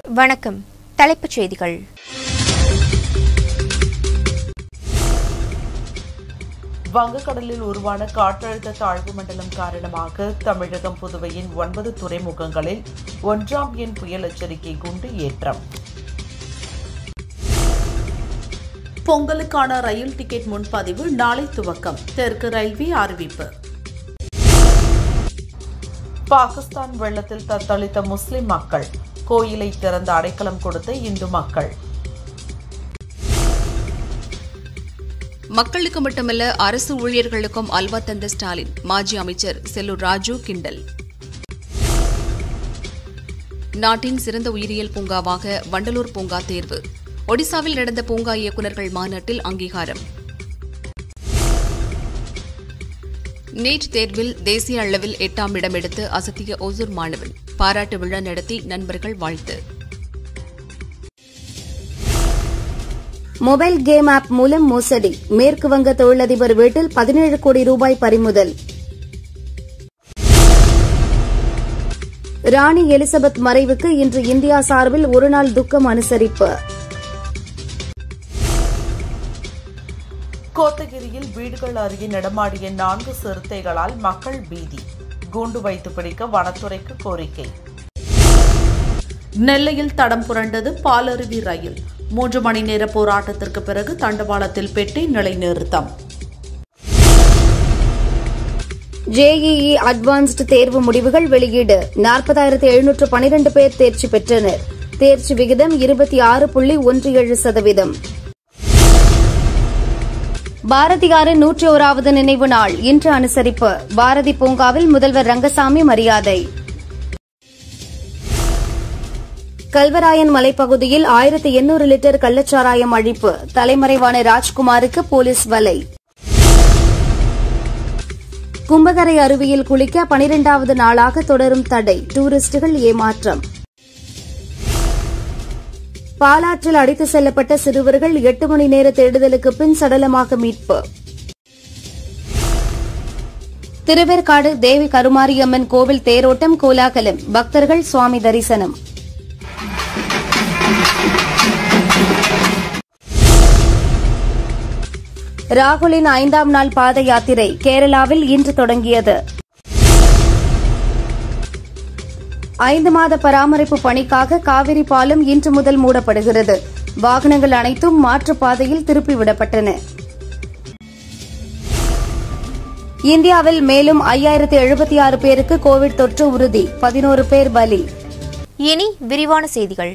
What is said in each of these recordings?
வணக்கம். தலைப்புச் செய்திகள். வங்கக்கடலில் உருவான காற்றழுத்த தாழ்வு மண்டலம் காரணமாக தமிழகம் புதுவையின் 9 துறைமுகங்களில் 1ஆம் எண் புயல் எச்சரிக்கை கூண்டு ஏற்றம். பொங்கலுக்கான ரயில் டிக்கெட் முன்பதிவு நாளை துவக்கம். தெற்கு ரயில்வே அறிவிப்பு. பாகிஸ்தான் வெள்ளத்தில் தத்தளித்த முஸ்லிம் மக்கள், கோயிலை திறந்து அடைக்கலம் கொடுத்த இந்து மக்கள். மக்களுக்கு மட்டுமல்ல அரசு ஊழியர்களுக்கும் அல்வா தந்த ஸ்டாலின், மாஜி அமைச்சர் செல்லூர் ராஜு கிண்டல். நாட்டின் சிறந்த உயிரியல் பூங்காவாக வண்டலூர் பூங்கா தேர்வு. ஒடிசாவில் நடந்த பூங்கா இயக்குநர்கள் மாநாட்டில் அங்கீகாரம். நீட் தேர்வில் தேசிய அளவில் 8ஆம் இடம் எடுத்து அசத்திய ஒசூர் மாணவன், பாராட்டு விழா நடத்தி நண்பர்கள் வாழ்த்து. மொபைல் கேம் ஆப் மூலம் மோசடி, மேற்கு வங்க தொழிலதிபர் வீட்டில் 17 கோடி ரூபாய் பறிமுதல். ராணி எலிசபெத் மறைவுக்கு இன்று இந்தியா சார்பில் ஒருநாள் துக்கம் அனுசரிப்பு. கோத்தகிரியில் வீடுகள் அருகே நடமாடிய 4 சிறுத்தைகளால் மக்கள் பீதி, கூண்டு வைத்து பிடிக்க வனத்துறைக்கு கோரிக்கை. நெல்லையில் தடம் புரண்டது பாலருவி ரயில், 3 மணி நேர போராட்டத்திற்கு பிறகு தண்டவாளத்தில் பெட்டி நிலைநிறுத்தம். ஜேஇஇ அட்வான்ஸ்டு தேர்வு முடிவுகள் வெளியீடு. 40,712 பேர் தேர்ச்சி பெற்றனர். தேர்ச்சி விகிதம் 26.17%. பாரதியாரின் 101வது நினைவு நாள் இன்று அனுசரிப்பு. பாரதி பூங்காவில் முதல்வர் ரங்கசாமி மரியாதை. கல்வராயன் மலைப்பகுதியில் 1800 லிட்டர் கள்ளச்சாராயம் அழிப்பு. தலைமறைவான ராஜ்குமாருக்கு போலீஸ் வலை. கும்பகரை அருவியில் குளிக்க 12வது நாளாக தொடரும் தடை, டூரிஸ்டுகள் ஏமாற்றம். பாலாற்றில் அடித்து செல்லப்பட்ட சிறுவர்கள் 8 மணி நேர தேடுதலுக்கு பின் சடலமாக மீட்பு. திருவேற்காடு தேவி கருமாரியம்மன் கோவில் தேரோட்டம் கோலாகலம், பக்தர்கள் சுவாமி தரிசனம். ராகுலின் 5ஆம் நாள் பாத யாத்திரை கேரளாவில் இன்று தொடங்கியது. 5 மாத பராமரிப்பு பணிக்காக காவிரி பாலம் இன்று முதல் மூடப்படுகிறது. வாகனங்கள் அனைத்தும் மாற்றுப்பாதையில் திருப்பிவிடப்பட்டன. இந்தியாவில் மேலும் 5076 பேருக்கு கோவிட் தொற்று உறுதி, 11 பேர் பலி. இனி விரிவான செய்திகள்.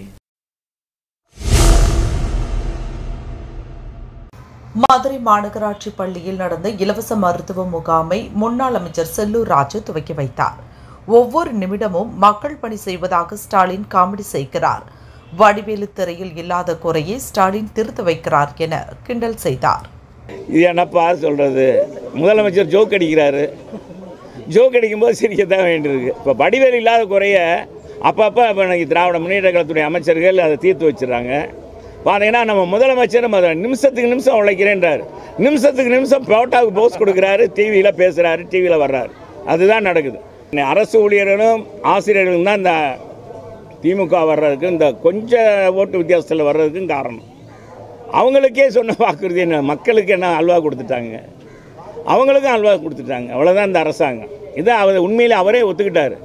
மதுரை மாநகராட்சி பள்ளியில் நடந்த இலவச மருத்துவ முகாமை முன்னாள் அமைச்சர் செல்லூர் ராஜு துவக்கி வைத்தார். ஒவ்வொரு நிமிடமும் மக்கள் பணி செய்வதாக ஸ்டாலின் காமெடி செய்கிறார். வடிவேலு திரையில் இல்லாத குறையை ஸ்டாலின் திருத்த வைக்கிறார் என கிண்டல் செய்தார். இது என்னப்பா சொல்றது, முதலமைச்சர் ஜோக் அடிக்கிறாரு. ஜோக் அடிக்கும்போது சிரிக்கத்தான் வேண்டியிருக்கு. இப்போ வடிவேலு இல்லாத குறைய அப்பப்போ இப்போ எனக்கு திராவிட முன்னேற்ற கழகத்துடைய அமைச்சர்கள் அதை தீர்த்து வச்சிடறாங்க. பார்த்தீங்கன்னா நம்ம முதலமைச்சர் நிமிஷத்துக்கு நிமிஷம் உழைக்கிறேன்றார். நிமிஷத்துக்கு நிமிஷம் போட்டாவுக்கு போஸ் கொடுக்குறாரு, டிவியில் பேசுகிறாரு, டிவியில் வர்றாரு. அதுதான் நடக்குது. அரசு ஊழியர்களும் ஆசிரியர்களும் தான் இந்த திமுக வர்றதுக்கு, இந்த கொஞ்சம் ஓட்டு வித்தியாசத்தில் வர்றதுக்கும் காரணம். அவங்களுக்கே சொன்ன வாக்குறுதி என்ன, மக்களுக்கு என்ன அல்வா கொடுத்துட்டாங்க, அவங்களுக்கும் அல்வா கொடுத்துட்டாங்க. அவ்வளோதான் இந்த அரசாங்கம். இதை அவர் உண்மையில் அவரே ஒத்துக்கிட்டாரு.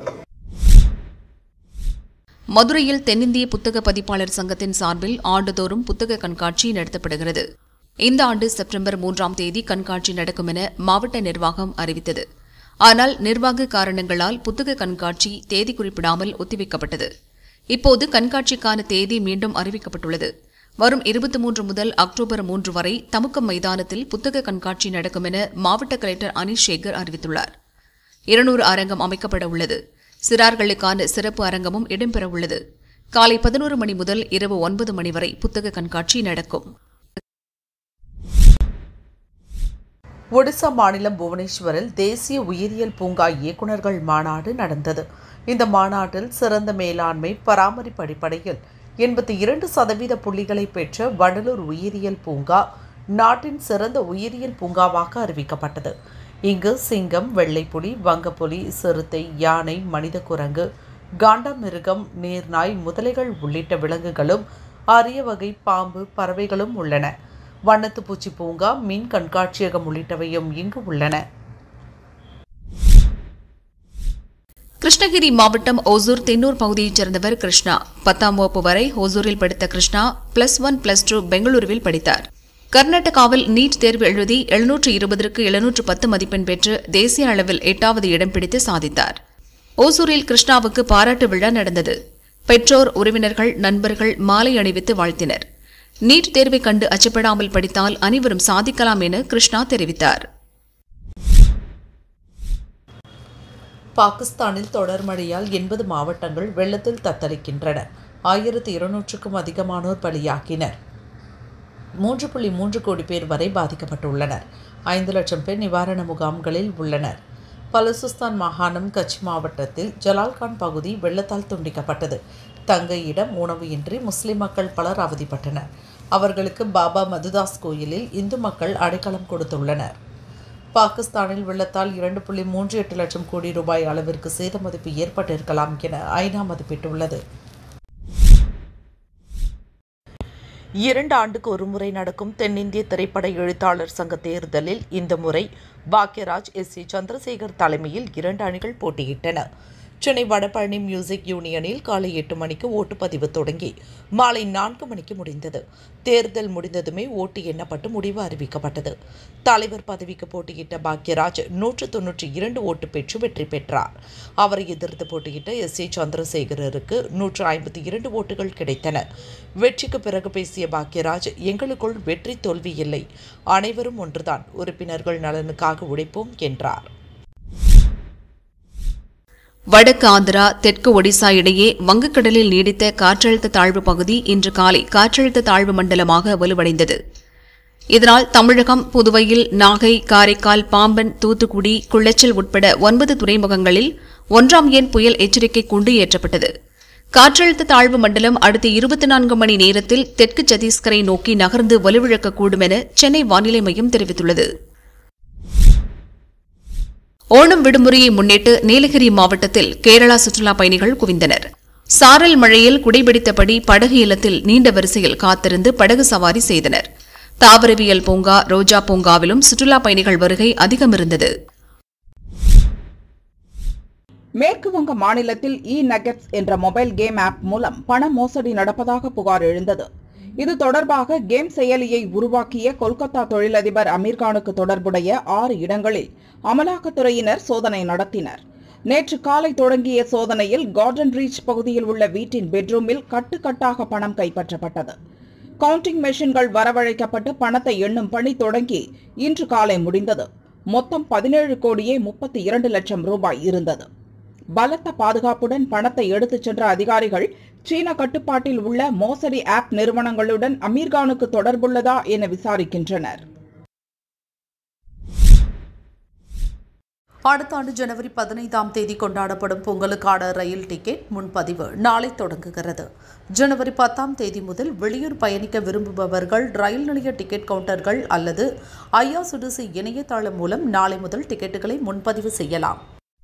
மதுரையில் தென்னிந்திய புத்தக பதிப்பாளர் சங்கத்தின் சார்பில் ஆண்டுதோறும் புத்தக கண்காட்சி நடத்தப்படுகிறது. இந்த ஆண்டு செப்டம்பர் 3ஆம் தேதி கண்காட்சி நடக்கும் என மாவட்ட நிர்வாகம் அறிவித்தது. ஆனால் நிர்வாக காரணங்களால் புத்தக கண்காட்சி தேதி குறிப்பிடாமல் ஒத்திவைக்கப்பட்டது. இப்போது கண்காட்சிக்கான தேதி மீண்டும் அறிவிக்கப்பட்டுள்ளது. வரும் 23 முதல் அக்டோபர் 3 வரை தமுக்கம் மைதானத்தில் புத்தக கண்காட்சி நடக்கும் என மாவட்ட கலெக்டர் அனீஷ் சேகர் அறிவித்துள்ளார். 200 அரங்கம் அமைக்கப்பட உள்ளது. சிறார்களுக்கான சிறப்பு அரங்கமும் இடம்பெறவுள்ளது. காலை 11 மணி முதல் இரவு 9 மணி வரை புத்தக கண்காட்சி நடக்கும். ஒடிசா மாநிலம் புவனேஸ்வரில் தேசிய உயிரியல் பூங்கா இயக்குநர்கள் மாநாடு நடந்தது. இந்த மாநாட்டில் சிறந்த மேலாண்மை பராமரிப்பு அடிப்படையில் 82% புள்ளிகளை பெற்ற வண்டலூர் உயிரியல் பூங்கா நாட்டின் சிறந்த உயிரியல் பூங்காவாக அறிவிக்கப்பட்டது. இங்கு சிங்கம், வெள்ளைப்புலி, வங்கப்புலி, சிறுத்தை, யானை, மனித குரங்கு, காண்டமிருகம், நீர்நாய், முதலைகள் உள்ளிட்ட விலங்குகளும் அரிய வகை பாம்பு, பறவைகளும் உள்ளன. வண்ணத்து பூச்சி பூங்கா, மீன் கண்காட்சியகம் உள்ளிட்டவையும் இங்கு உள்ளன. கிருஷ்ணகிரி மாவட்டம் ஓசூர் தென்னூர் பகுதியைச் சேர்ந்தவர் கிருஷ்ணா. 10ஆம் வகுப்பு வரை ஓசூரில் படித்த கிருஷ்ணா +1 +2 பெங்களூருவில் படித்தார். கர்நாடகாவில் நீட் தேர்வு எழுதி 720க்கு 710 மதிப்பெண் பெற்று தேசிய அளவில் 8வது இடம் பிடித்து சாதித்தார். ஓசூரில் கிருஷ்ணாவுக்கு பாராட்டு விழா நடந்தது. பெற்றோர், உறவினர்கள், நண்பர்கள் மாலை அணிவித்து வாழ்த்தினர். நீட் தேர்வை கண்டு அச்சப்படாமல் படித்தால் அனைவரும் சாதிக்கலாம் என கிருஷ்ணா தெரிவித்தார். பாகிஸ்தானில் தொடர் மழையால் 80 மாவட்டங்கள் வெள்ளத்தில் தத்தளிக்கின்றன. 1200க்கும் அதிகமானோர் பலியாகினர். 3.3 கோடி பேர் வரை பாதிக்கப்பட்டுள்ளனர். 5 லட்சம் பேர் நிவாரண முகாம்களில் உள்ளனர். பலுசிஸ்தான் மாகாணம் கட்ச் மாவட்டத்தில் ஜலால்கான் பகுதி வெள்ளத்தால் துண்டிக்கப்பட்டது. தங்க இடம், உணவு இன்றி முஸ்லிம் மக்கள் பலர் அவதிப்பட்டனர். அவர்களுக்கு பாபா மதுதாஸ் கோயிலில் இந்து மக்கள் அடைக்கலம் கொடுத்துள்ளனர். பாகிஸ்தானில் வெள்ளத்தால் 2.38 லட்சம் கோடி ரூபாய் அளவிற்கு சேத மதிப்பு ஏற்பட்டிருக்கலாம் என ஐநா மதிப்பிட்டுள்ளது. 2 ஆண்டுக்கு ஒருமுறை நடக்கும் தென்னிந்திய திரைப்பட எழுத்தாளர் சங்க தேர்தலில் இந்த முறை பாக்யராஜ், S.A. சந்திரசேகர் தலைமையில் 2 அணிகள் போட்டியிட்டன. சென்னை வடபழனி மியூசிக் யூனியனில் காலை 8 மணிக்கு ஓட்டுப்பதிவு தொடங்கி மாலை 4 மணிக்கு முடிந்தது. தேர்தல் முடிந்ததுமே ஓட்டு எண்ணப்பட்டு முடிவு அறிவிக்கப்பட்டது. தலைவர் பதவிக்கு போட்டியிட்ட பாக்யராஜ் 192 ஓட்டு பெற்று வெற்றி பெற்றார். அவரை எதிர்த்து போட்டியிட்ட S.A. சந்திரசேகருக்கு 152 ஓட்டுகள் கிடைத்தன. வெற்றிக்கு பிறகு பேசிய பாக்யராஜ், எங்களுக்குள் வெற்றி தோல்வி இல்லை, அனைவரும் ஒன்றுதான், உறுப்பினர்கள் நலனுக்காக உழைப்போம் என்றார். வடக்கு ஆந்திரா, தெற்கு ஒடிசா இடையே வங்கக்கடலில் நீடித்த காற்றழுத்த தாழ்வு பகுதி இன்று காலை காற்றழுத்த தாழ்வு மண்டலமாக வலுவடைந்தது. இதனால் தமிழகம், புதுவையில் நாகை, காரைக்கால், பாம்பன், தூத்துக்குடி, குளச்சல் உட்பட 9 துறைமுகங்களில் 1ஆம் எண் புயல் எச்சரிக்கை கூண்டு ஏற்றப்பட்டது. காற்றழுத்த தாழ்வு மண்டலம் அடுத்த 24 மணி நேரத்தில் தெற்கு சத்தீஸ்கரை நோக்கி நகர்ந்து வலுவிழக்கக்கூடும் என சென்னை வானிலை மையம் தெரிவித்துள்ளது. ஓணம் விடுமுறையை முன்னிட்டு நீலகிரி மாவட்டத்தில் கேரளா சுற்றுலாப் பயணிகள் குவிந்தனர். சாரல் மழையில் குடைபிடித்தபடி படகு இல்லத்தில் நீண்ட வரிசையில் காத்திருந்து படகு சவாரி செய்தனர். தாவரவியல் பூங்கா, ரோஜா பூங்காவிலும் சுற்றுலாப் பயணிகள் வருகை அதிகம் இருந்தது. மேற்குவங்க மாநிலத்தில் நகெட்ஸ் என்ற மொபைல் கேம் ஆப் மூலம் பண மோசடி நடப்பதாக புகார் எழுந்தது. இது தொடர்பாக கேம் செயலியை உருவாக்கிய கொல்கத்தா தொழிலதிபர் அமீர்கானுக்கு தொடர்புடைய 6 இடங்களில் அமலாக்கத்துறையினர் சோதனை நடத்தினர். நேற்று காலை தொடங்கிய சோதனையில் கார்டன் ரீச் பகுதியில் உள்ள வீட்டின் பெட்ரூமில் கட்டுக்கட்டாக பணம் கைப்பற்றப்பட்டது. கவுண்டிங் மெஷின்கள் வரவழைக்கப்பட்டு பணத்தை எண்ணும் பணி தொடங்கி இன்று காலை முடிந்தது. மொத்தம் 17,32 லட்சம் ரூபாய் இருந்தது. பலத்த பாதுகாப்புடன் பணத்தை எடுத்துச் சென்ற அதிகாரிகள் சீன கட்டுப்பாட்டில் உள்ள மோசடி ஆப் நிறுவனங்களுடன் அமீர்கானுக்கு தொடர்புள்ளதா என விசாரிக்கின்றனர். அடுத்த ஆண்டு ஜனவரி 15ஆம் தேதி கொண்டாடப்படும் பொங்கலுக்கான ரயில் டிக்கெட் முன்பதிவு நாளை தொடங்குகிறது. ஜனவரி 10ஆம் தேதி முதல் வெளியூர் பயணிக்க விரும்புபவர்கள் ரயில் நிலைய டிக்கெட் கவுண்டர்கள் அல்லது IRCTC இணையதளம் மூலம் நாளை முதல் டிக்கெட்டுகளை முன்பதிவு செய்யலாம்.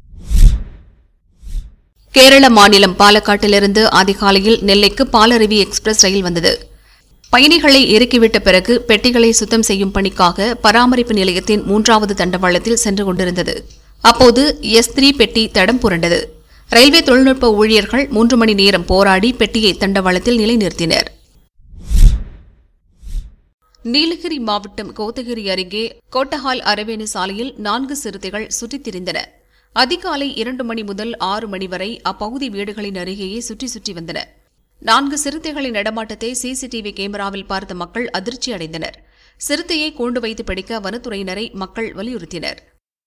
கேரள மாநிலம் பாலக்காட்டிலிருந்து அதிகாலையில் நெல்லைக்கு பாலருவி எக்ஸ்பிரஸ் ரயில் வந்தது. பயணிகளை இறக்கிவிட்ட பிறகு பெட்டிகளை சுத்தம் செய்யும் பணிக்காக பராமரிப்பு நிலையத்தின் 3வது தண்டவாளத்தில் சென்று கொண்டிருந்தது. அப்போது S3 பெட்டி தடம் புரண்டது. ரயில்வே தொழில்நுட்ப ஊழியர்கள் 3 மணி நேரம் போராடி பெட்டியை தண்டவாளத்தில் நிலைநிறுத்தினர். நீலகிரி மாவட்டம் கோத்தகிரி அருகே கோட்டஹால் அரவேணு சாலையில் 4 சிறுத்தைகள் சுற்றித் திரிந்தன. அதிகாலை 2 மணி முதல் 6 மணி வரை அப்பகுதி வீடுகளின் அருகேயே சுற்றி வந்தன. 4 சிறுத்தைகளின் நடமாட்டத்தை CCTV கேமராவில் பார்த்த மக்கள் அதிர்ச்சி அடைந்தனர். சிறுத்தையை கூண்டு வைத்து பிடிக்க வனத்துறையினரை மக்கள் வலியுறுத்தினர்.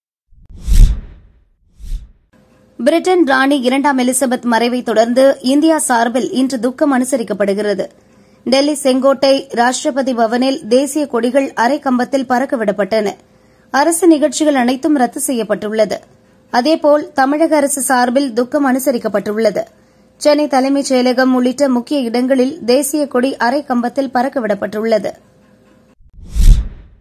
பிரிட்டன் ராணி 2ஆம் எலிசபெத் மறைவை தொடர்ந்து இந்தியா சார்பில் இன்று துக்கம் அனுசரிக்கப்படுகிறது. டெல்லி செங்கோட்டை ராஷ்டிரபதி பவனில் தேசிய கொடிகள் அரை கம்பத்தில் பறக்கவிடப்பட்டன. அரசு நிகழ்ச்சிகள் அனைத்தும் ரத்து செய்யப்பட்டுள்ளது. அதேபோல் தமிழக அரசு சார்பில் துக்கம் அனுசரிக்கப்பட்டுள்ளது. சென்னை தலைமைச் செயலகம் உள்ளிட்ட முக்கிய இடங்களில் தேசிய கொடி அரை கம்பத்தில் பறக்கவிடப்பட்டுள்ளது.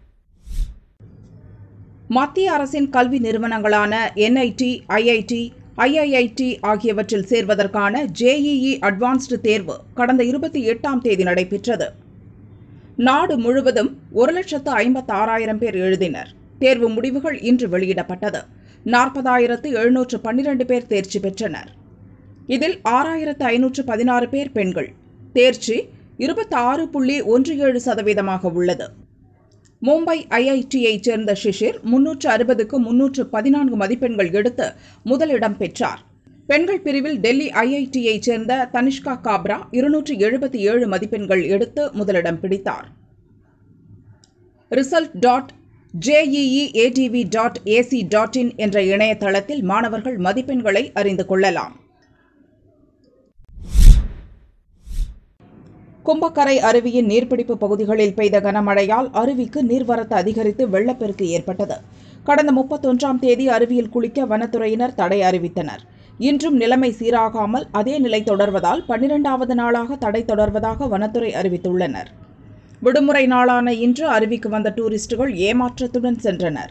மத்திய அரசின் கல்வி நிறுவனங்களான NIT, IIT, IIT ஆகியவற்றில் சேர்வதற்கான JEE அட்வான்ஸ்டு தேர்வு கடந்த 28ஆம் தேதி நடைபெற்றது. நாடு முழுவதும் 1,56,000 பேர் எழுதினர். தேர்வு முடிவுகள் இன்று வெளியிடப்பட்டது. 40,712 பேர் தேர்ச்சி பெற்றனர். இதில் 6,516 பேர் பெண்கள். தேர்ச்சி 26.17% உள்ளது. மும்பை IITயை சேர்ந்த ஷிஷிர் 360க்கு 314 மதிப்பெண்கள் எடுத்து முதலிடம் பெற்றார். பெண்கள் பிரிவில் டெல்லி IITயை சேர்ந்த தனிஷ்கா காப்ரா 277 மதிப்பெண்கள் எடுத்து முதலிடம் பிடித்தார். result.jeeadv.ac.in என்ற இணையதளத்தில் மாணவர்கள் மதிப்பெண்களை அறிந்து கொள்ளலாம். கும்பக்கரை அருவியின் நீர்பிடிப்பு பகுதிகளில் பெய்த கனமழையால் அருவிக்கு நீர்வரத்து அதிகரித்து வெள்ளப்பெருக்கு ஏற்பட்டது. கடந்த 31ஆம் தேதி அருவியில் குளிக்க வனத்துறையினர் தடை அறிவித்தனர். இன்றும் நிலைமை சீராகாமல் அதே நிலை தொடர்வதால் 12வது நாளாக தடை தொடர்வதாக வனத்துறை அறிவித்துள்ளனர். விடுமுறை நாளான இன்று அருவிக்கு வந்த டூரிஸ்டுகள் ஏமாற்றத்துடன் சென்றனர்.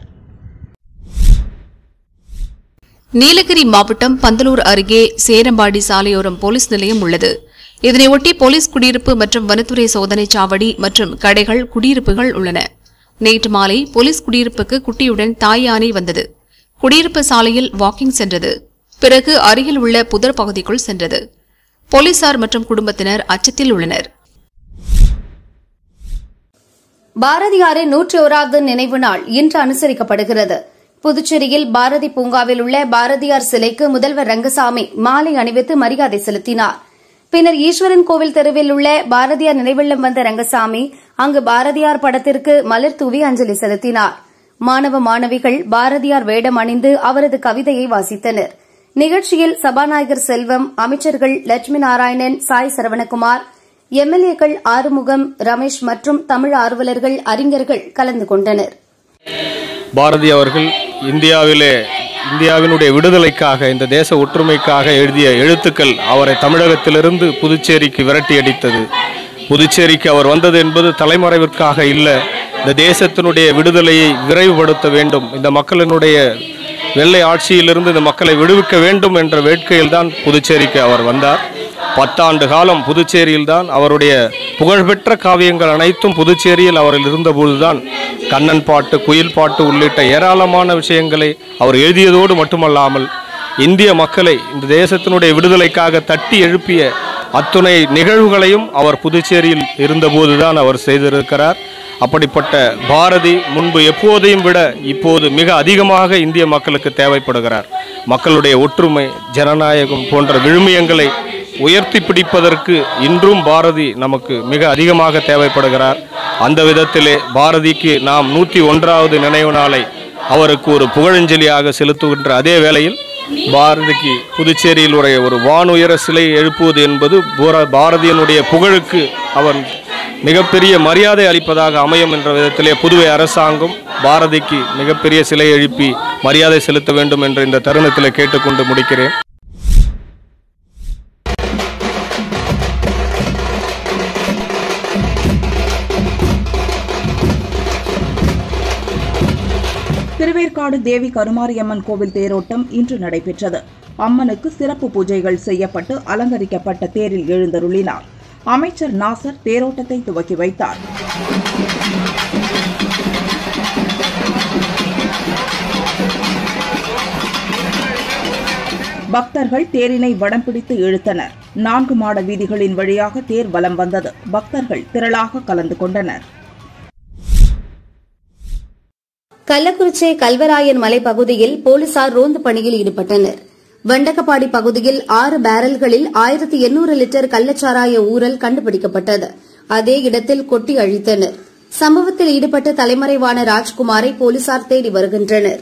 நீலகிரி மாவட்டம் பந்தலூர் அருகே சேரம்பாடி சாலையோரம் போலீஸ் நிலையம் உள்ளது. இதனையொட்டி போலீஸ் குடியிருப்பு மற்றும் வனத்துறை சோதனை சாவடி மற்றும் கடைகள் குடியிருப்புகள் உள்ளன. நேற்று மாலை போலீஸ் குடியிருப்புக்கு குட்டியுடன் தாய் யானை வந்தது. குடியிருப்பு சாலையில் வாக்கிங் சென்றது. பிறகு அருகில் உள்ள புதர் பகுதிக்குள் சென்றது. போலீசார் மற்றும் குடும்பத்தினர் அச்சத்தில் உள்ளனர். பாரதியாரின் 101வது நினைவு நாள் இன்று அனுசரிக்கப்படுகிறது. புதுச்சேரியில் பாரதி பூங்காவில் உள்ள பாரதியார் சிலைக்கு முதல்வர் ரங்கசாமி மாலை அணிவித்து மரியாதை செலுத்தினார். பின்னர் ஈஸ்வரன் கோவில் தெருவில் உள்ள பாரதியார் நினைவில்லம் வந்த ரங்கசாமி அங்கு பாரதியார் படத்திற்கு மலர் தூவி அஞ்சலி செலுத்தினார். மாணவ மாணவிகள் பாரதியார் வேடம் அணிந்து அவரது கவிதையை வாசித்தனர். நிகழ்ச்சியில் சபாநாயகர் செல்வம், அமைச்சர்கள் லட்சுமி நாராயணன், சாய் சரவணகுமார், MLAக்கள் ஆறுமுகம், ரமேஷ் மற்றும் தமிழ் ஆர்வலர்கள், அறிஞர்கள் கலந்து கொண்டனர். பாரதி அவர்கள் இந்தியாவினுடைய விடுதலைக்காக, இந்த தேச ஒற்றுமைக்காக எழுதிய எழுத்துக்கள் அவரை தமிழகத்திலிருந்து புதுச்சேரிக்கு விரட்டியடித்தது. புதுச்சேரிக்கு அவர் வந்தது என்பது தலைமறைவிற்காக இல்லை, இந்த தேசத்தினுடைய விடுதலையை விரைவுபடுத்த வேண்டும், இந்த மக்களினுடைய வெள்ளை ஆட்சியிலிருந்து இந்த மக்களை விடுவிக்க வேண்டும் என்ற வேட்கையில்தான் புதுச்சேரிக்கு அவர் வந்தார். 10 ஆண்டு காலம் புதுச்சேரியில்தான் அவருடைய புகழ்பெற்ற காவியங்கள் அனைத்தும் புதுச்சேரியில் அவரில் இருந்தபோதுதான் கண்ணன் பாட்டு, குயில் பாட்டு உள்ளிட்ட ஏராளமான விஷயங்களை அவர் எழுதியதோடு மட்டுமல்லாமல் இந்திய மக்களை இந்த தேசத்தினுடைய விடுதலைக்காக தட்டி எழுப்பிய அத்துணை நிகழ்வுகளையும் அவர் புதுச்சேரியில் இருந்தபோதுதான் அவர் செய்திருக்கிறார். அப்படிப்பட்ட பாரதி முன்பு எப்போதையும் விட இப்போது மிக அதிகமாக இந்திய மக்களுக்கு தேவைப்படுகிறார். மக்களுடைய ஒற்றுமை, ஜனநாயகம் போன்ற விழுமியங்களை உயர்த்தி பிடிப்பதற்கு இன்றும் பாரதி நமக்கு மிக அதிகமாக தேவைப்படுகிறார். அந்த விதத்திலே பாரதிக்கு நாம் 101வது நினைவு நாளை அவருக்கு ஒரு புகழஞ்சலியாக செலுத்துகின்ற அதே வேளையில் பாரதிக்கு புதுச்சேரியில் ஒரு வானுயர சிலை எழுப்புவது என்பது பாரதியினுடைய புகழுக்கு அவர் மிகப்பெரிய மரியாதை அளிப்பதாக அமையும் என்ற விதத்திலே புதுவை அரசாங்கம் பாரதிக்கு மிகப்பெரிய சிலை எழுப்பி மரியாதை செலுத்த வேண்டும் என்று இந்த தருணத்தில் கேட்டுக்கொண்டு முடிக்கிறேன். திருவேற்காடு தேவி கருமாரியம்மன் கோவில் தேரோட்டம் இன்று நடைபெற்றது. அம்மனுக்கு சிறப்பு பூஜைகள் செய்யப்பட்டு அலங்கரிக்கப்பட்ட தேரில் எழுந்தருளினார். அமைச்சர் நாசர் தேரோட்டத்தை துவக்கி வைத்தார். பக்தர்கள் தேரினை வடம் பிடித்து இழுத்தனர். 4 மாட வீதிகளின் வழியாக தேர் வலம் வந்தது. பக்தர்கள் திரளாக கலந்து கொண்டனர். கள்ளக்குறிச்சி கல்வராயன் மலை பகுதியில் போலீசார் ரோந்து பணியில் ஈடுபட்டனர். வண்டக்கப்பாடி பகுதியில் 6 பேரல்களில் 1800 லிட்டர் கள்ளச்சாராய ஊறல் கண்டுபிடிக்கப்பட்டது. அதே இடத்தில் கொட்டி அழித்தனர். சம்பவத்தில் ஈடுபட்ட தலைமறைவான ராஜ்குமாரை போலீசார் தேடி வருகின்றனர்.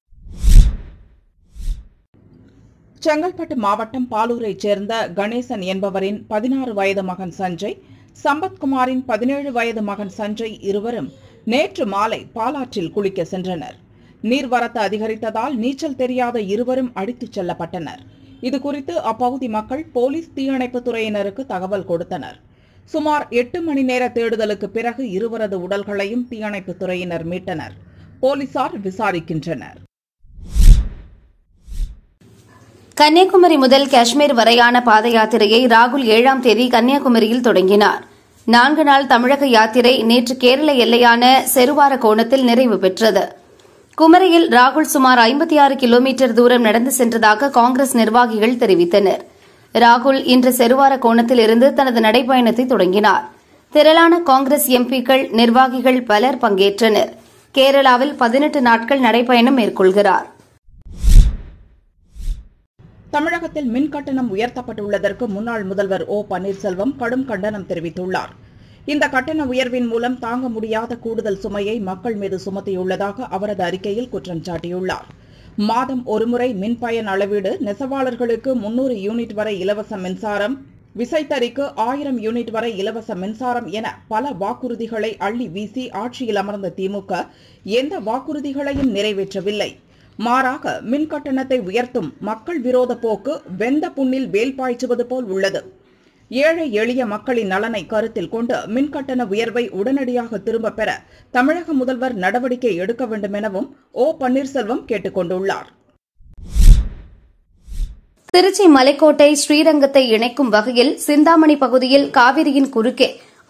செங்கல்பட்டு மாவட்டம் பாலூரைச் சேர்ந்த கணேசன் என்பவரின் 16 வயது மகன் சஞ்சய், சம்பத்குமாரின் 17 வயது மகன் சஞ்சய் இருவரும் நேற்று மாலை பாலாற்றில் குளிக்க சென்றனர். நீர்வரத்து அதிகரித்ததால் நீச்சல் தெரியாத இருவரும் அடித்துச் செல்லப்பட்டனர். இதுகுறித்து அப்பகுதி மக்கள் போலீஸ் தீயணைப்புத் துறையினருக்கு தகவல் கொடுத்தனர். சுமார் 8 மணி நேர தேடுதலுக்கு பிறகு இருவரது உடல்களையும் தீயணைப்புத் துறையினர் மீட்டனர். போலீசார் விசாரிக்கின்றனர். கன்னியாகுமரி முதல் காஷ்மீர் வரையான பாத யாத்திரையை ராகுல் 7ஆம் தேதி கன்னியாகுமரியில் தொடங்கினார். 4 நாள் தமிழக யாத்திரை நேற்று கேரள எல்லையான செருவார கோணத்தில் நிறைவு பெற்றது. குமரியில் ராகுல் சுமார் 56 கிலோமீட்டர் தூரம் நடந்து சென்றதாக காங்கிரஸ் நிர்வாகிகள் தெரிவித்தனர். ராகுல் இன்று செருவார கோணத்தில் இருந்து தனது நடைபயணத்தை தொடங்கினார். திரளான காங்கிரஸ் எம்பிக்கள், நிர்வாகிகள் பலர் பங்கேற்றனர். கேரளாவில் 18 நாட்கள் நடைபயணம் மேற்கொள்கிறார். தமிழகத்தில் மின் கட்டணம் உயர்த்தப்பட்டுள்ளதற்கு முன்னாள் முதல்வர் ஓ பன்னீர்செல்வம் கடும் கண்டனம் தெரிவித்துள்ளார். இந்த கட்டண உயர்வின் மூலம் தாங்க முடியாத கூடுதல் சுமையை மக்கள் மீது சுமத்தியுள்ளதாக அவரது அறிக்கையில் குற்றம் சாட்டியுள்ளார். மாதம் ஒருமுறை மின் பயன் அளவீடு, நெசவாளர்களுக்கு 300 யூனிட் வரை இலவச மின்சாரம், விசைத்தறிக்கு 1000 யூனிட் வரை இலவச மின்சாரம் என பல வாக்குறுதிகளை அள்ளி வீசி ஆட்சியில் அமர்ந்த திமுக எந்த வாக்குறுதிகளையும் நிறைவேற்றவில்லை. மாறாக மின் கட்டணத்தை உயர்த்தும் மக்கள் விரோத போக்கு வெந்த புண்ணில் வேல் பாய்ச்சுவது போல் உள்ளது. ஏழை எளிய மக்களின் நலனை கருத்தில் கொண்டு மின் கட்டண உயர்வை உடனடியாக திரும்பப் பெற தமிழக முதல்வர் நடவடிக்கை எடுக்க வேண்டும் எனவும் ஓ பன்னீர்செல்வம் கேட்டுக் கொண்டுள்ளார். திருச்சி மலைக்கோட்டை ஸ்ரீரங்கத்தை இணைக்கும் வகையில் சிந்தாமணி பகுதியில் காவிரியின் குறுக்கே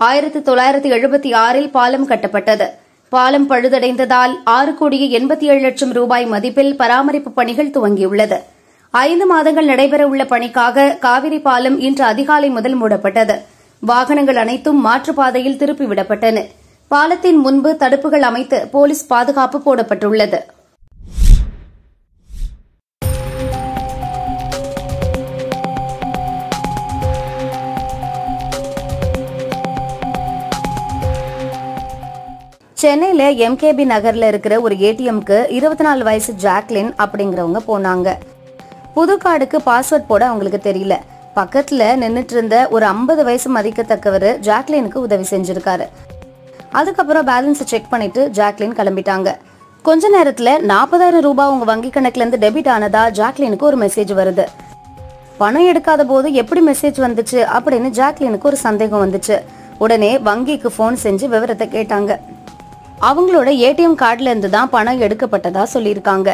1976 பாலம் கட்டப்பட்டது. பாலம் பழுதடைந்ததால் 6,87,00,000 ரூபாய் மதிப்பில் பராமரிப்பு பணிகள் துவங்கியுள்ளது. 5 மாதங்கள் நடைபெறவுள்ள பணிக்காக காவிரி பாலம் இன்று அதிகாலை முதல் மூடப்பட்டது. வாகனங்கள் அனைத்தும் மாற்றுப்பாதையில் திருப்பிவிடப்பட்டன. பாலத்தின் முன்பு தடுப்புகள் அமைத்து போலீஸ் பாதுகாப்பு போடப்பட்டுள்ளது. சென்னையில எம்கேபி நகர்ல இருக்கிற ஒரு ஏடிஎம்க்கு 24 வயசு ஜாக்லின் அப்படிங்கிறவங்க போனாங்க. புது கார்டுக்கு பாஸ்வேர்ட் போட அவங்களுக்கு தெரியல. பக்கத்துல நின்னுட்டு இருந்த ஒரு 50 வயசு மதிக்கத்தக்கவர் ஜாக்லினுக்கு உதவி செஞ்சிருக்காரு. அதுக்கப்புறம் பேலன்ஸை செக் பண்ணிட்டு ஜாக்லின் கிளம்பிட்டாங்க. கொஞ்ச நேரத்துல 40,000 ரூபாய் உங்க வங்கி கணக்குல இருந்து டெபிட் ஆனதா ஜாக்லினுக்கு ஒரு மெசேஜ் வருது. பணம் எடுக்காத போது எப்படி மெசேஜ் வந்துச்சு அப்படின்னு ஜாக்லினுக்கு ஒரு சந்தேகம் வந்துச்சு. உடனே வங்கிக்கு போன் செஞ்சு விவரத்தை கேட்டாங்க. அவங்களோட ஏடிஎம் கார்டுல இருந்து தான் பணம் எடுக்கப்பட்டதா சொல்லியிருக்காங்க.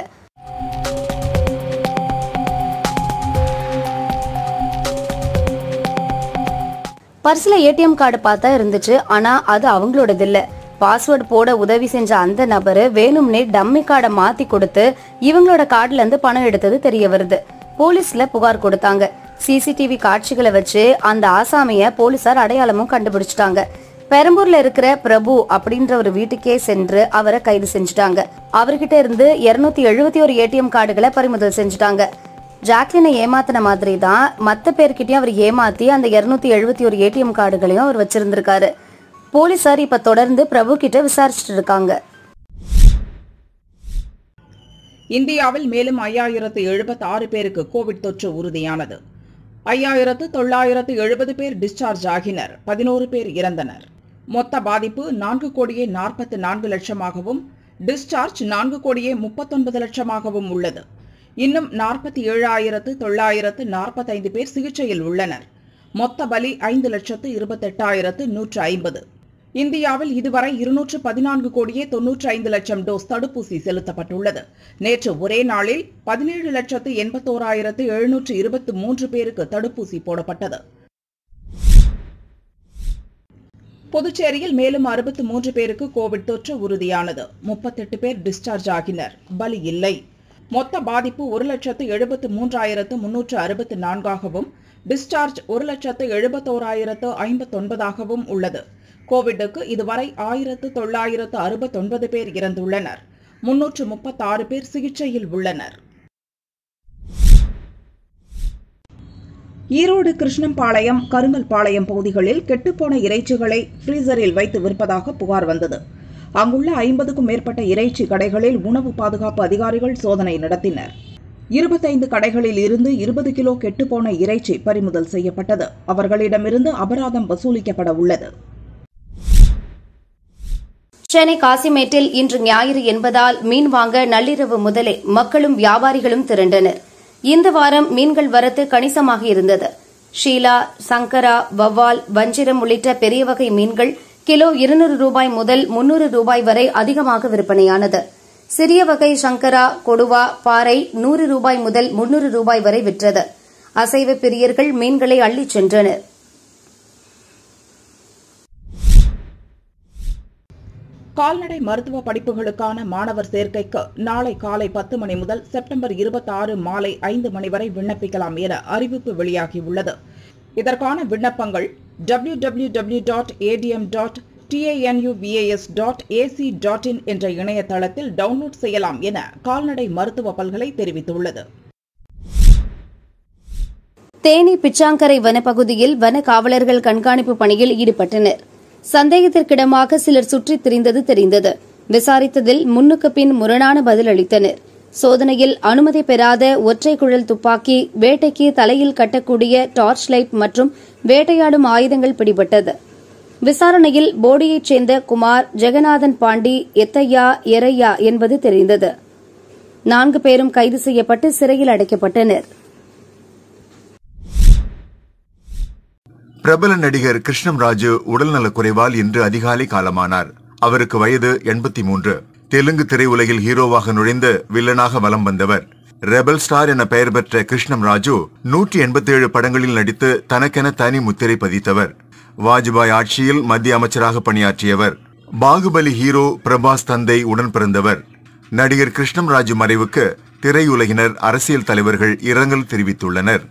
பர்ஸ்ல ஏடிஎம் கார்டு பார்த்தா இருந்துச்சு. ஆனா அது அவங்களோடது இல்ல. பாஸ்வேர்டு போட உதவி செஞ்ச அந்த நபரு வேணும்னே டம்மி கார்டை மாத்தி கொடுத்து இவங்களோட கார்டுல இருந்து பணம் எடுத்தது தெரிய வருது. போலீஸ்ல புகார் கொடுத்தாங்க. சிசிடிவி காட்சிகளை வச்சு அந்த ஆசாமிய போலீசார் அடையாளமும் கண்டுபிடிச்சிட்டாங்க. பெரம்பூர்ல இருக்கிற பிரபு அப்படின்ற ஒரு வீட்டுக்கே சென்று அவரை கைது செஞ்சுட்டாங்க. அவர்கிட்ட இருந்து 271 ஏடிஎம் கார்டுகளை பறிமுதல் செஞ்சுட்டாங்க. ஜாக்லினை ஏமாத்தின மாதிரி தான் மத்த பேர்கிட்டயும் அவர் ஏமாத்தி அந்த 271 ஏடிஎம் கார்டுகளையும் அவர் வச்சிருந்திருக்காரு. போலீசார் இப்ப தொடர்ந்து பிரபு கிட்ட விசாரிச்சுட்டு இருக்காங்க. இந்தியாவில் மேலும் 5076 பேருக்கு கோவிட் தொற்று உறுதியானது. 5970 பேர் டிஸ்சார்ஜ் ஆகினர். 11 பேர் இறந்தனர். மொத்த பாதிப்பு 4,44,00,000ஆகவும் டிஸ்சார்ஜ் 4,39,00,000ஆகவும் உள்ளது. இன்னும் 47,945 பேர் சிகிச்சையில் உள்ளனர். மொத்த பலி 5,28,150. இந்தியாவில் இதுவரை 214,95,00,000 டோஸ் தடுப்பூசி செலுத்தப்பட்டுள்ளது. நேற்று ஒரே நாளில் 17,81,723 பேருக்கு தடுப்பூசி போடப்பட்டது. புதுச்சேரியில் மேலும் 63 பேருக்கு கோவிட் தொற்று உறுதியானது. 38 பேர் டிஸ்சார்ஜ் ஆகினர். பலி இல்லை. மொத்த பாதிப்பு 1,73,364ஆகவும் டிஸ்சார்ஜ் 1,71,059ஆகவும் உள்ளது. கோவிட்டுக்கு இதுவரை 1969 பேர் இறந்துள்ளனர். 336 பேர் சிகிச்சையில் உள்ளனர். ஈரோடு கிருஷ்ணம்பாளையம், கருங்கல்பாளையம் பகுதிகளில் கெட்டுப்போன இறைச்சிகளை ஃப்ரீசரில் வைத்து விற்பதாக புகார் வந்தது. அங்குள்ள 50க்கும் மேற்பட்ட இறைச்சி கடைகளில் உணவு பாதுகாப்பு அதிகாரிகள் சோதனை நடத்தினர். 25 கடைகளில் இருந்து 20 கிலோ கெட்டுப்போன இறைச்சி பறிமுதல் செய்யப்பட்டது. அவர்களிடமிருந்து அபராதம் வசூலிக்கப்பட உள்ளது. சென்னை காசிமேட்டில் இன்று ஞாயிறு என்பதால் மீன் வாங்க நள்ளிரவு முதலே மக்களும் வியாபாரிகளும் திரண்டனர். இந்த வாரம் மீன்கள் வரத்து கணிசமாக இருந்தது. ஷீலா, சங்கரா, வவ்வால், வஞ்சிரம் உள்ளிட்ட பெரிய வகை மீன்கள் கிலோ 200 ரூபாய் முதல் 300 ரூபாய் வரை அதிகமாக விற்பனையானது. சிறிய வகை சங்கரா, கொடுவா, பாறை 100 ரூபாய் முதல் 300 ரூபாய் வரை விற்றது. அசைவ பிரியர்கள் மீன்களை அள்ளிச் சென்றனர். கால்நடை மருத்துவ படிப்புகளுக்கான மாணவர் சேர்க்கைக்கு நாளை காலை 10 மணி முதல் செப்டம்பர் 26 மாலை 5 மணி வரை விண்ணப்பிக்கலாம் என அறிவிப்பு வெளியாகியுள்ளது. இதற்கான விண்ணப்பங்கள் www.adm.tanuvas.ac.in என்ற இணையதளத்தில் டவுன்லோட் செய்யலாம் என கால்நடை மருத்துவ பல்கலை தெரிவித்துள்ளது. தேனி பிச்சாங்கரை வனப்பகுதியில் வன காவலர்கள் கண்காணிப்பு பணியில் ஈடுபட்டனர். சந்தேகத்திற்கிடமாக சிலர் சுற்றித் திரிந்தது தெரிந்தது. விசாரித்ததில் முன்னுக்கு பின் முரணான பதில் அளித்தனர். சோதனையில் அனுமதி பெறாத ஒற்றை குழல் துப்பாக்கி, வேட்டைக்கு தலையில் கட்டக்கூடிய டார்ச் லைட் மற்றும் வேட்டையாடும் ஆயுதங்கள் பிடிபட்டது. விசாரணையில் போடியைச் சேர்ந்த குமார், ஜெகநாதன் பாண்டி, எத்தையா, எரையா என்பது தெரிந்தது. 4 பேரும் கைது செய்யப்பட்டு சிறையில் அடைக்கப்பட்டனர். பிரபல நடிகர் கிருஷ்ணராஜு உடல்நலக்குறைவால் இன்று அதிகாலை காலமானார். அவருக்கு வயது 83. தெலுங்கு திரையுலகில் ஹீரோவாக நுழைந்து வில்லனாக வலம் வந்தவர். ரெபல் ஸ்டார் என பெயர் பெற்ற கிருஷ்ணராஜு 187 படங்களில் நடித்து தனக்கென தனி முத்திரை பதித்தவர். வாஜ்பாய் ஆட்சியில் மத்திய அமைச்சராக பணியாற்றியவர். பாகுபலி ஹீரோ பிரபாஸ் தந்தை உடன் பிறந்தவர். நடிகர் கிருஷ்ணராஜு மறைவுக்கு திரையுலகினர், அரசியல் தலைவர்கள் இரங்கல் தெரிவித்துள்ளனர்.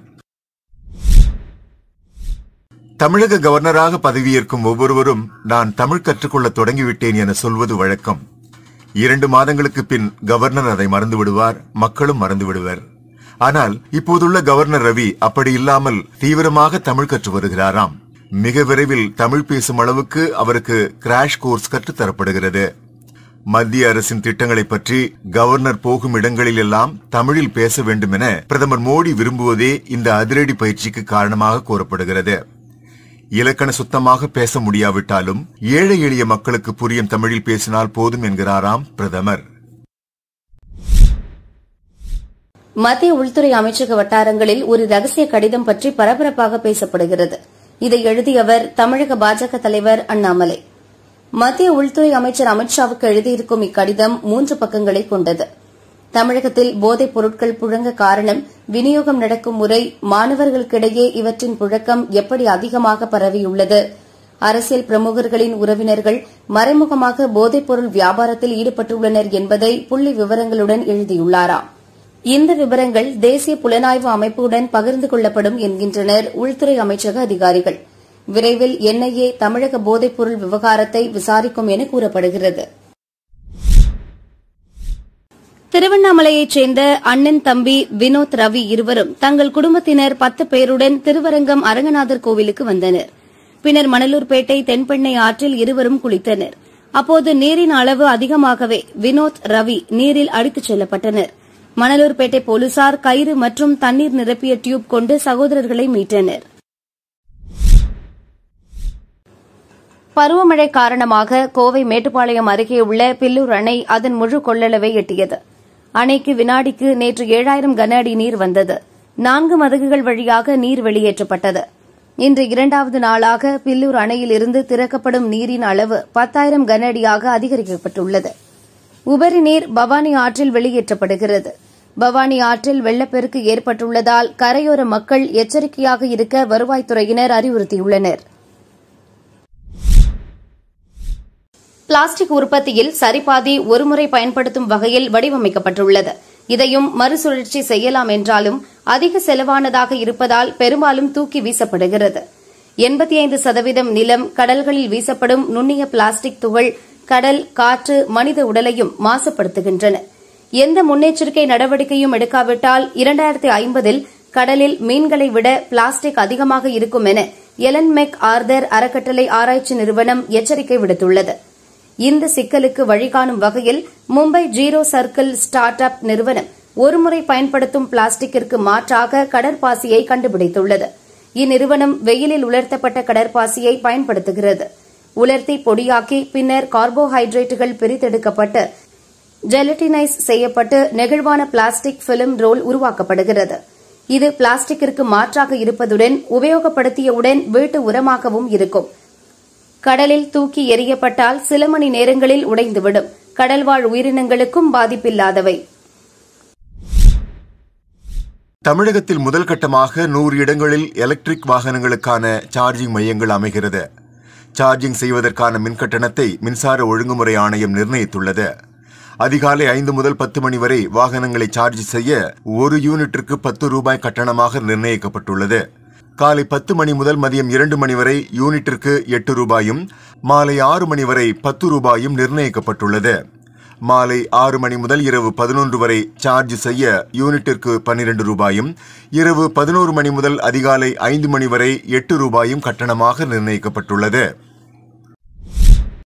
தமிழக கவர்னராக பதவியேற்கும் ஒவ்வொருவரும் நான் தமிழ் கற்றுக்கொள்ள தொடங்கிவிட்டேன் என சொல்வது வழக்கம். 2 மாதங்களுக்கு பின் கவர்னர் அதை மறந்துவிடுவார், மக்களும் மறந்துவிடுவர். ஆனால் இப்போதுள்ள கவர்னர் ரவி அப்படி இல்லாமல் தீவிரமாக தமிழ் கற்று வருகிறாராம். மிக விரைவில் தமிழ் பேசும் அளவுக்கு அவருக்கு கிராஷ் கோர்ஸ் கற்றுத்தரப்படுகிறது. மத்திய அரசின் திட்டங்களை பற்றி கவர்னர் போகும் இடங்களில் எல்லாம் தமிழில் பேச வேண்டும் என பிரதமர் மோடி விரும்புவதே இந்த அதிரடி பயிற்சிக்கு காரணமாக கூறப்படுகிறது. இலக்கண சுத்தமாக பேச முடியாவிட்டாலும் ஏழை எளிய மக்களுக்கு புரியும் தமிழில் பேசினால் போதும் என்கிறாராம் பிரதமர். மத்திய உள்துறை அமைச்சக வட்டாரங்களில் ஒரு ரகசிய கடிதம் பற்றி பரபரப்பாக பேசப்படுகிறது. இதை எழுதியவர் தமிழக பாஜக தலைவர் அண்ணாமலை. மத்திய உள்துறை அமைச்சர் அமித்ஷாவுக்கு எழுதியிருக்கும் இக்கடிதம் 3 பக்கங்களை கொண்டது. தமிழகத்தில் போதைப் பொருட்கள் புழங்க காரணம், விநியோகம் நடக்கும் முறை, மாணவர்களுக்கிடையே இவற்றின் புழக்கம் எப்படி அதிகமாக பரவியுள்ளது, அரசியல் பிரமுகர்களின் உறவினர்கள் மறைமுகமாக போதைப் பொருள் வியாபாரத்தில் ஈடுபட்டுள்ளனர் என்பதை புள்ளி விவரங்களுடன் எழுதியுள்ளாராம். இந்த விவரங்கள் தேசிய புலனாய்வு அமைப்புடன் பகிர்ந்து கொள்ளப்படும் என்கின்றனர் உள்துறை அமைச்சக அதிகாரிகள். விரைவில் என்ஐஏ தமிழக போதைப் பொருள் விவகாரத்தை விசாரிக்கும் என கூறப்படுகிறது. திருவண்ணாமலையைச் சேர்ந்த அண்ணன் தம்பி வினோத், ரவி இருவரும் தங்கள் குடும்பத்தினர் 10 பேருடன் திருவரங்கம் அரங்கநாதர் கோவிலுக்கு வந்தனர். பின்னர் மணலூர்பேட்டை தென்பெண்ணை ஆற்றில் இருவரும் குளித்தனர். அப்போது நீரின் அளவு அதிகமாகவே வினோத், ரவி நீரில் அடித்துச் செல்லப்பட்டனர். மணலூர்பேட்டை போலீசார் கயிறு மற்றும் தண்ணீர் நிரப்பிய டியூப் கொண்டு சகோதரர்களை மீட்டனர். பருவமழை காரணமாக கோவை மேட்டுப்பாளையம் அருகே உள்ள பில்லூர் அணை அதன் முழு கொள்ளளவை எட்டியது. அணைக்கு வினாடிக்கு நேற்று 7000 கன அடி நீர் வந்தது. 4 மதகுகள் வழியாக நீர் வெளியேற்றப்பட்டது. இன்று 2வது நாளாக பில்லூர் அணையில் இருந்து திறக்கப்படும் நீரின் அளவு 10,000 கன அடியாக அதிகரிக்கப்பட்டுள்ளது. உபரி நீர் பவானி ஆற்றில் வெளியேற்றப்படுகிறது. பவானி ஆற்றில் வெள்ளப்பெருக்கு ஏற்பட்டுள்ளதால் கரையோர மக்கள் எச்சரிக்கையாக இருக்க வருவாய்த்துறையினர் அறிவுறுத்தியுள்ளனர். பிளாஸ்டிக் உற்பத்தியில் சரிபாதி ஒருமுறை பயன்படுத்தும் வகையில் வடிவமைக்கப்பட்டுள்ளது. இதையும் மறுசுழற்சி செய்யலாம் என்றாலும் அதிக செலவானதாக இருப்பதால் பெரும்பாலும் தூக்கி வீசப்படுகிறது. 85% நிலம், கடல்களில் வீசப்படும் நுண்ணிய பிளாஸ்டிக் துகள் கடல், காற்று, மனித உடலையும் மாசுபடுத்துகின்றன. எந்த முன்னெச்சரிக்கை நடவடிக்கையும் எடுக்காவிட்டால் 2050இல் கடலில் மீன்களை விட பிளாஸ்டிக் அதிகமாக இருக்கும் என எலன் மெக் ஆர்தர் அறக்கட்டளை ஆராய்ச்சி நிறுவனம் எச்சரிக்கை விடுத்துள்ளது. இந்த சிக்கலுக்கு வழிகாணும் வகையில் Mumbai zero circle startup நிறுவனம் ஒருமுறை பயன்படுத்தும் பிளாஸ்டிக்கிற்கு மாற்றாக கடற்பாசியை கண்டுபிடித்துள்ளது. இந்நிறுவனம் வெயிலில் உலர்த்தப்பட்ட கடற்பாசியை பயன்படுத்துகிறது. உலர்த்தி பொடியாக்கி பின்னர் கார்போஹைட்ரேட்டுகள் பிரித்தெடுக்கப்பட்டு ஜெலட்டினைஸ் செய்யப்பட்டு நெகிழ்வான பிளாஸ்டிக் பிலிம் ரோல் உருவாக்கப்படுகிறது. இது பிளாஸ்டிக்கிற்கு மாற்றாக இருப்பதுடன் உபயோகப்படுத்தியவுடன் வீட்டு உரமாகவும் இருக்கும். கடலில் தூக்கி எறியப்பட்டால் சில மணி நேரங்களில் உடைந்துவிடும். கடல்வாழ் உயிரினங்களுக்கும் பாதிப்பில்லாதவை. தமிழகத்தில் முதல் கட்டமாக 100 இடங்களில் எலக்ட்ரிக் வாகனங்களுக்கான சார்ஜிங் மையங்கள் அமைகிறது. சார்ஜிங் செய்வதற்கான மின்கட்டணத்தை மின்சார ஒழுங்குமுறை ஆணையம் நிர்ணயித்துள்ளது. அதிகாலை 5 முதல் 10 மணி வரை வாகனங்களை சார்ஜ் செய்ய 1 யூனிட்டிற்கு 10 ரூபாய் கட்டணமாக நிர்ணயிக்கப்பட்டுள்ளது. காலை 10 மணி முதல் மதியம் 2 மணி வரை யூனிட்டிற்கு 8 ரூபாயும், மாலை 6 மணி வரை 10 ரூபாயும் நிர்ணயிக்கப்பட்டுள்ளது. மாலை 6 மணி முதல் இரவு 11 வரை சார்ஜ் செய்ய யூனிட்டிற்கு 12 ரூபாயும், இரவு 11 மணி முதல் அதிகாலை 5 மணி வரை 8 ரூபாயும் கட்டணமாக நிர்ணயிக்கப்பட்டுள்ளது.